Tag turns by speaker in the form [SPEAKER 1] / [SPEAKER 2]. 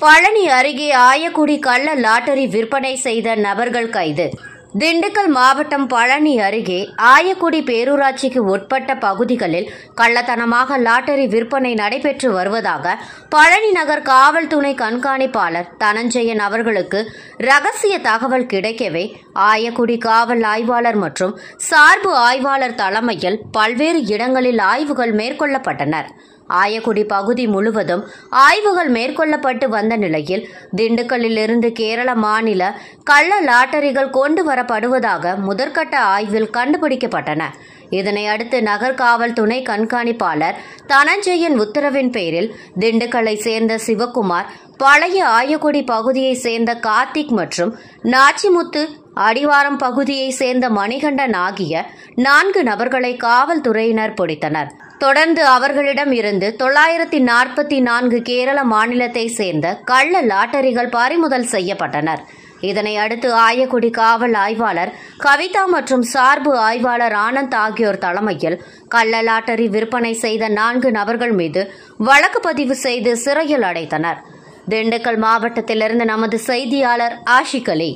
[SPEAKER 1] பழனி அருகே ஆயக்குடி கள்ள லாட்டரி விற்பனை செய்த நபர்கள் கைது. திண்டுக்கல் மாவட்டம் பழனி அருகே ஆயக்குடி பேரூராட்சிக்கு உட்பட்ட பகுதிகளில் கள்ளத்தனமாக லாட்டரி விற்பனை நடைபெற்று வருவதாக பழனி நகர் காவல் துணை கண்காணிப்பாளர் தனஞ்சயன் அவர்களுக்கு ரகசிய தகவல் கிடைக்கவே ஆயக்குடி காவல் ஆய்வாளர் மற்றும் சார்பு ஆய்வாளர் தலைமையில் பல்வேறு இடங்களில் ஆய்வுகள் மேற்கொள்ளப்பட்டன. ஆயக்குடி பகுதி முழுவதும் ஆய்வுகள் மேற்கொள்ளப்பட்டு வந்த நிலையில் திண்டுக்கல்லில் இருந்து கேரள மாநில கள்ள லாட்டரிகள் கொண்டு வரப்படுவதாக முதற்கட்ட ஆய்வில் கண்டுபிடிக்கப்பட்டன. இதனை அடுத்து நகர் காவல் துணை கண்காணிப்பாளர் தனஞ்சயன் உத்தரவின் பேரில் திண்டுக்கல்லை சேர்ந்த சிவக்குமார், பழைய ஆயக்குடி பகுதியை சேர்ந்த கார்த்திக் மற்றும் நாச்சிமுத்து, அடிவாரம் பகுதியை சேர்ந்த மணிகண்டன் ஆகிய 4 நபர்களை காவல்துறையினர் பிடித்தனர். தொடர்ந்து அவர்களிடம் இருந்து 944 கேரள மாநிலத்தை சேர்ந்த கள்ள லாட்டரிகள் பறிமுதல் செய்யப்பட்டனர். இதனை அடுத்து ஆயக்குடி காவல் ஆய்வாளர் கவிதா மற்றும் சார்பு ஆய்வாளர் ஆனந்த் ஆகியோர் தலைமையில் கள்ள லாட்டரி விற்பனை செய்த 4 நபர்கள் மீது வழக்கு பதிவு செய்து சிறையில் அடைத்தனர். திண்டுக்கல் மாவட்டத்திலிருந்து நமது செய்தியாளர் ஆஷிக் அலி.